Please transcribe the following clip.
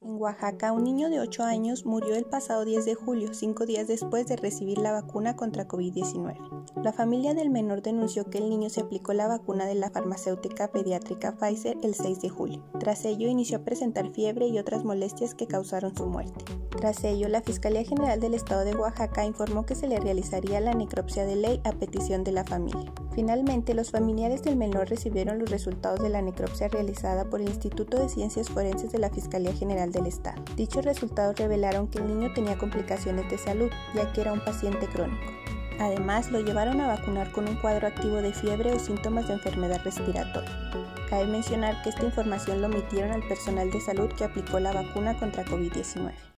En Oaxaca, un niño de 8 años murió el pasado 10 de julio, 5 días después de recibir la vacuna contra COVID-19. La familia del menor denunció que el niño se aplicó la vacuna de la farmacéutica pediátrica Pfizer el 6 de julio. Tras ello, inició a presentar fiebre y otras molestias que causaron su muerte. Tras ello, la Fiscalía General del Estado de Oaxaca informó que se le realizaría la necropsia de ley a petición de la familia. Finalmente, los familiares del menor recibieron los resultados de la necropsia realizada por el Instituto de Ciencias Forenses de la Fiscalía General del Estado. Dichos resultados revelaron que el niño tenía complicaciones de salud, ya que era un paciente crónico. Además, lo llevaron a vacunar con un cuadro activo de fiebre o síntomas de enfermedad respiratoria. Cabe mencionar que esta información lo omitieron al personal de salud que aplicó la vacuna contra COVID-19.